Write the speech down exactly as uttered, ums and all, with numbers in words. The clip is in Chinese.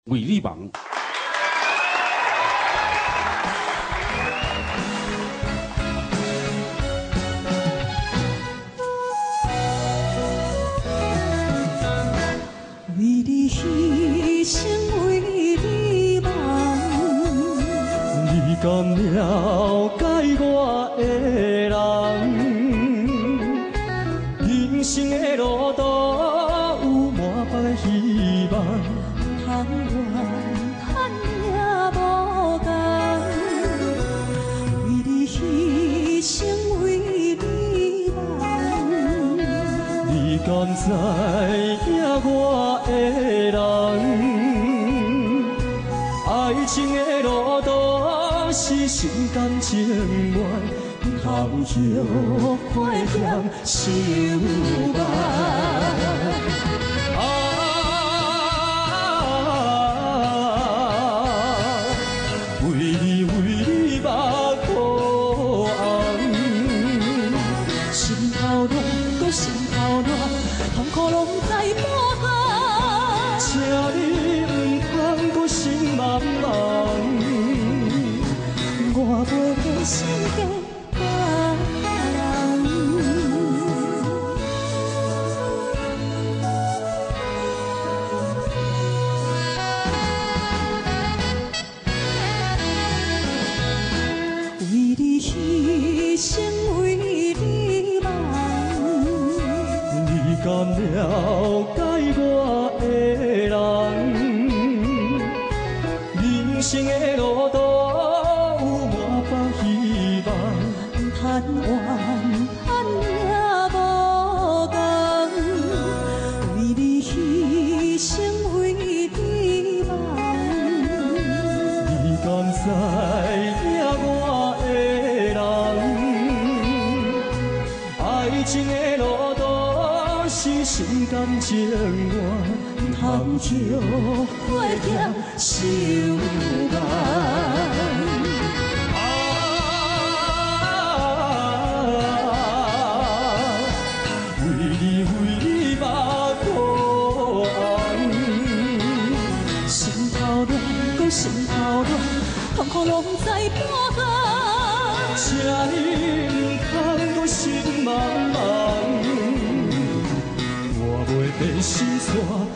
为你忙。 为你牺牲，为你忙， 你敢了解我的人？人生的路途有满百希望， 通怨叹也无共。为你牺牲，为你忙， 你敢知影我的人？爱情的路途是心甘情愿，通叫快嫌受慢。 心头热，痛苦拢在波下。 请你唔通搁心茫茫， 我袂变心假人。为你牺牲，为你忙。 你敢了解我的人？人生的路途有满百希望， 叹怨叹也无共。为你牺牲，为你忙。 你敢知影我的人？爱情的路途是心甘情愿，通叫快点受慢。为你为你目苦红， 心头热，搁心头热，痛苦拢在波下。 请你唔通搁心茫茫，我袂变心酸。